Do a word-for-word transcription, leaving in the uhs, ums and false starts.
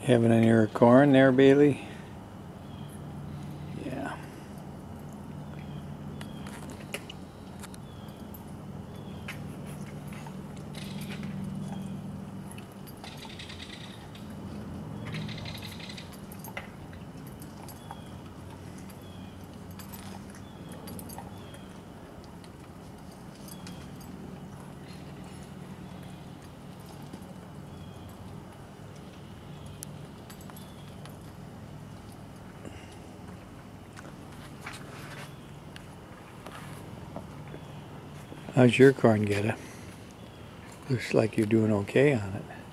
Having any of your corn there, Bailey? Yeah. How's your corn, Getta? Looks like you're doing okay on it.